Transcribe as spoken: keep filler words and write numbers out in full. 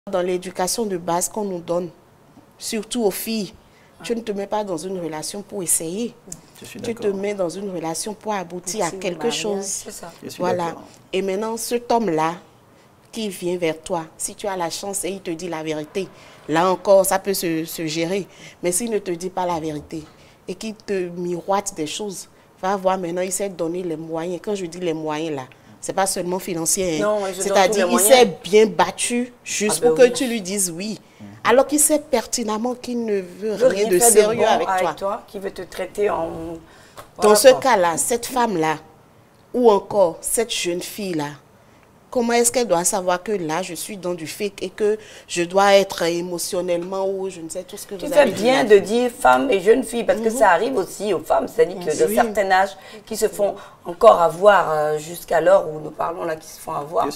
Dans l'éducation de base qu'on nous donne, surtout aux filles, tu ne te mets pas dans une relation pour essayer. Tu te mets dans une relation pour aboutir à quelque chose. Ça. Voilà. Et maintenant, cet homme-là qui vient vers toi, si tu as la chance et il te dit la vérité, là encore, ça peut se, se gérer. Mais s'il ne te dit pas la vérité et qu'il te miroite des choses, va voir maintenant, il s'est donné les moyens. Quand je dis les moyens là, c'est pas seulement financier. Hein. C'est-à-dire qu'il s'est bien battu juste ah ben pour oui. que tu lui dises oui. Mmh. Alors qu'il sait pertinemment qu'il ne veut, veut rien de sérieux de bon avec, avec toi. toi. Qui veut te traiter en... Voilà Dans ce cas-là, cette femme-là, ou encore cette jeune fille-là, comment est-ce qu'elle doit savoir que là, je suis dans du fake et que je dois être émotionnellement ou je ne sais tout ce que tu vous avez dit. Tu fais bien de dire femme et jeune fille parce mm-hmm. que ça arrive aussi aux femmes, c'est-à-dire que de oui. certains âges qui se font encore avoir euh, jusqu'à l'heure où nous parlons là, qui se font avoir.